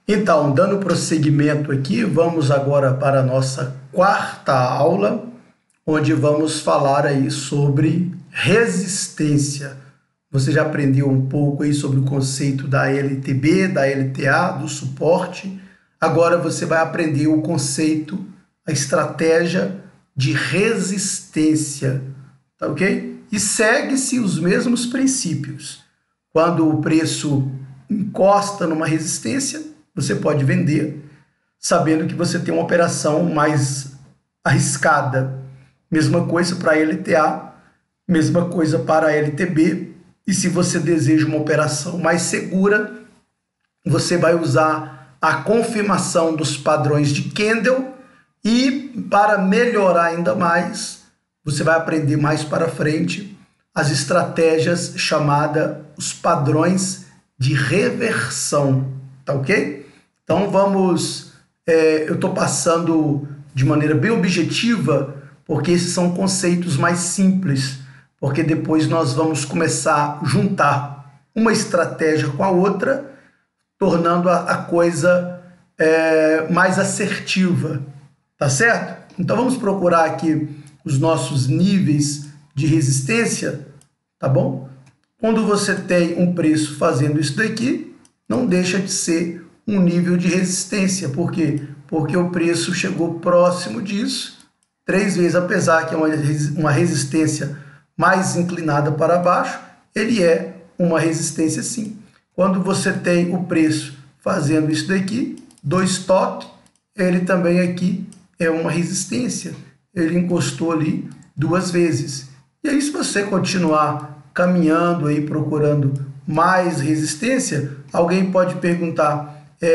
Então, dando prosseguimento aqui, vamos agora para a nossa quarta aula, onde vamos falar aí sobre resistência. Você já aprendeu um pouco aí sobre o conceito da LTB, da LTA, do suporte. Agora você vai aprender o conceito, a estratégia de resistência, tá ok? E segue-se os mesmos princípios. Quando o preço encosta numa resistência, você pode vender, sabendo que você tem uma operação mais arriscada. Mesma coisa para a LTA, mesma coisa para a LTB. E se você deseja uma operação mais segura, você vai usar a confirmação dos padrões de Candle e, para melhorar ainda mais, você vai aprender mais para frente as estratégias chamadas os padrões de reversão, tá ok? Então vamos, eu estou passando de maneira bem objetiva, porque esses são conceitos mais simples, porque depois nós vamos começar a juntar uma estratégia com a outra, tornando a coisa mais assertiva, tá certo? Então vamos procurar aqui os nossos níveis de resistência, tá bom? Quando você tem um preço fazendo isso daqui, não deixa de ser um nível de resistência. Por quê? Porque o preço chegou próximo disso, 3 vezes, apesar que é uma resistência mais inclinada para baixo, ele é uma resistência sim. Quando você tem o preço fazendo isso daqui, 2 toques, ele também aqui é uma resistência. Ele encostou ali 2 vezes. E aí, se você continuar caminhando aí, procurando mais resistência, alguém pode perguntar,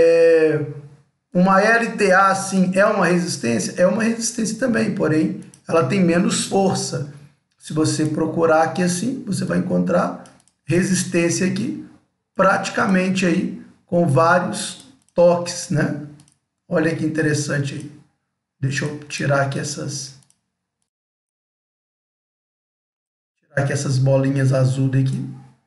uma LTA assim é uma resistência? É uma resistência também, porém ela tem menos força. Se você procurar aqui assim, você vai encontrar resistência aqui, praticamente aí com vários toques, né? Olha que interessante aí. Deixa eu tirar aqui essas bolinhas azul daqui.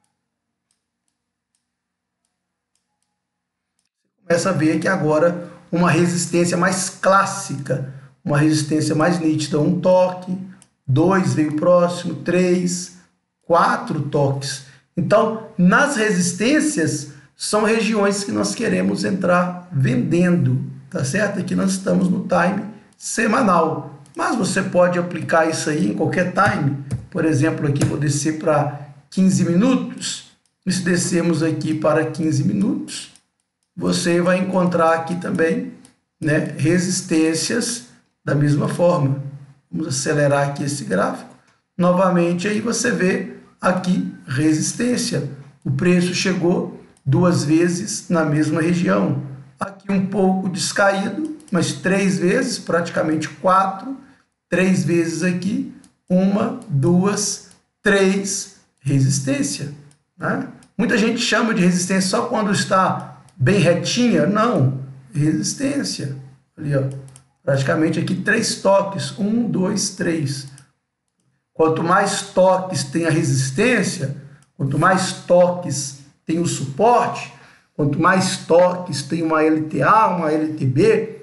Começa a ver que agora uma resistência mais clássica, uma resistência mais nítida, 1 toque, 2 veio próximo, 3, 4 toques. Então, nas resistências, são regiões que nós queremos entrar vendendo, tá certo? Aqui nós estamos no time semanal, mas você pode aplicar isso aí em qualquer time. Por exemplo, aqui vou descer para 15 minutos, e se descermos aqui para 15 minutos, você vai encontrar aqui também, né, resistências da mesma forma. Vamos acelerar aqui esse gráfico. Novamente, aí você vê aqui resistência. O preço chegou 2 vezes na mesma região. Aqui um pouco descaído, mas 3 vezes, praticamente 4. 3 vezes aqui, 1, 2, 3, resistência, né? Muita gente chama de resistência só quando está bem retinha. Não, resistência. Ali, ó, praticamente aqui 3 toques, 1, 2, 3. Quanto mais toques tem a resistência, quanto mais toques tem o suporte, quanto mais toques tem uma LTA, uma LTB,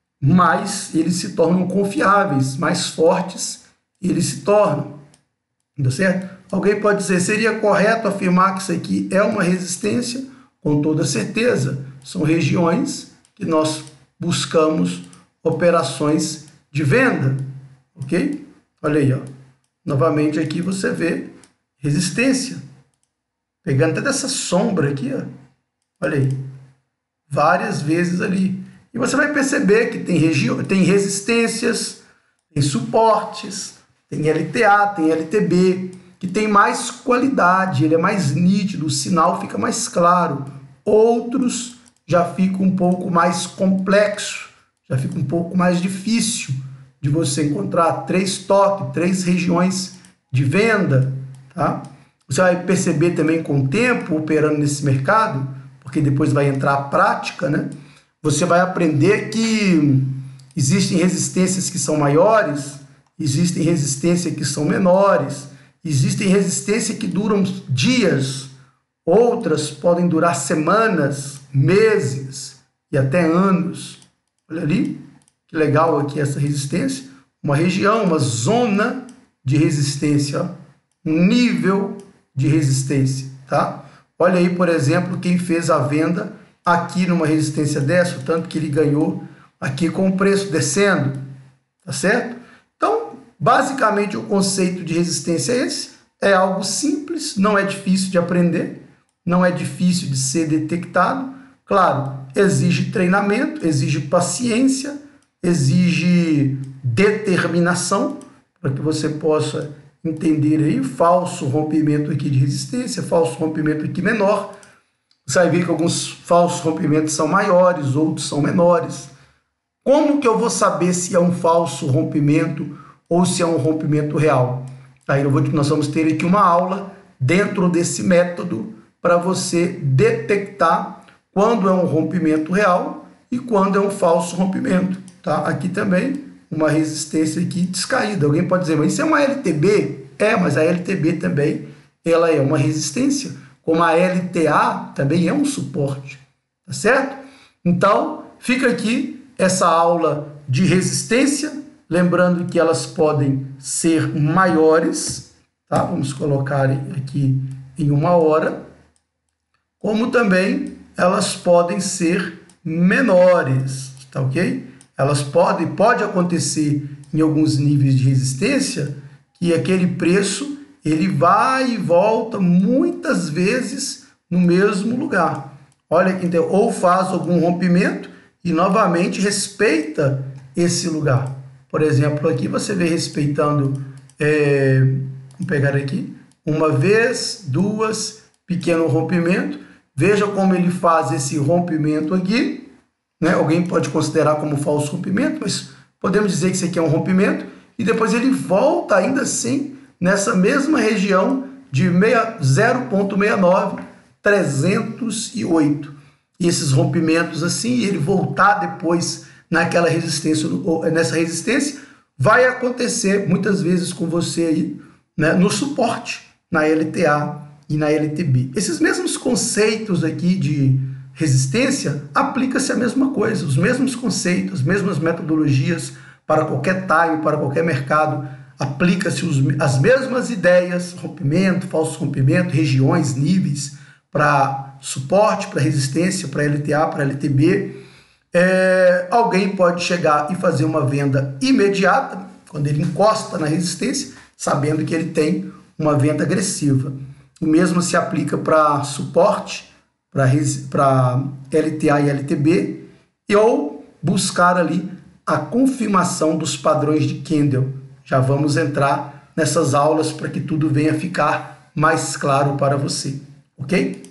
mais eles se tornam confiáveis, mais fortes eles se tornam. Tá certo? Alguém pode dizer, seria correto afirmar que isso aqui é uma resistência? Com toda certeza, são regiões que nós buscamos operações de venda, ok? Olha aí, ó. Novamente aqui você vê resistência, pegando até dessa sombra aqui, ó. Olha aí, várias vezes ali. E você vai perceber que tem resistências, tem suportes, tem LTA, tem LTB, que tem mais qualidade, ele é mais nítido, o sinal fica mais claro. Outros já ficam um pouco mais complexo, já fica um pouco mais difícil de você encontrar 3 toques, 3 regiões de venda, tá? Você vai perceber também com o tempo operando nesse mercado, porque depois vai entrar a prática, né? Você vai aprender que existem resistências que são maiores, existem resistências que são menores, existem resistências que duram dias, outras podem durar semanas, meses, e até anos. Olha ali, que legal aqui essa resistência. Uma região, uma zona de resistência, ó, um nível de resistência, tá? Olha aí, por exemplo, quem fez a venda aqui numa resistência dessa, o tanto que ele ganhou aqui com o preço descendo, tá certo? Então, basicamente, o conceito de resistência é esse. É algo simples, não é difícil de aprender, não é difícil de ser detectado. Claro, exige treinamento, exige paciência, exige determinação para que você possa entender aí falso rompimento aqui de resistência, falso rompimento aqui menor. Você vai ver que alguns falsos rompimentos são maiores, outros são menores. Como que eu vou saber se é um falso rompimento ou se é um rompimento real? Aí nós vamos ter aqui uma aula dentro desse método para você detectar quando é um rompimento real e quando é um falso rompimento. Tá? Aqui também uma resistência aqui descaída. Alguém pode dizer, mas isso é uma LTB? É, mas a LTB também ela é uma resistência, como a LTA também é um suporte, tá certo? Então, fica aqui essa aula de resistência, lembrando que elas podem ser maiores, tá? Vamos colocar aqui em 1 hora, como também elas podem ser menores, tá ok? Elas pode acontecer em alguns níveis de resistência que aquele preço ele vai e volta muitas vezes no mesmo lugar. Olha aqui, então, ou faz algum rompimento e novamente respeita esse lugar. Por exemplo, aqui você vê respeitando, vamos pegar aqui, uma vez, duas, pequeno rompimento. Veja como ele faz esse rompimento aqui, né? Alguém pode considerar como falso rompimento, mas podemos dizer que isso aqui é um rompimento, e depois ele volta ainda assim nessa mesma região de 0,69, 308. E esses rompimentos assim, ele voltar depois naquela resistência, nessa resistência, vai acontecer muitas vezes com você aí, né, no suporte, na LTA e na LTB. Esses mesmos conceitos aqui de resistência, aplica-se a mesma coisa, os mesmos conceitos, as mesmas metodologias para qualquer time, para qualquer mercado, aplica-se as mesmas ideias, rompimento, falso rompimento, regiões, níveis, para suporte, para resistência, para LTA, para LTB. Alguém pode chegar e fazer uma venda imediata, quando ele encosta na resistência, sabendo que ele tem uma venda agressiva. O mesmo se aplica para suporte, para LTA e LTB, ou buscar ali a confirmação dos padrões de Kendall. Já vamos entrar nessas aulas para que tudo venha ficar mais claro para você, ok?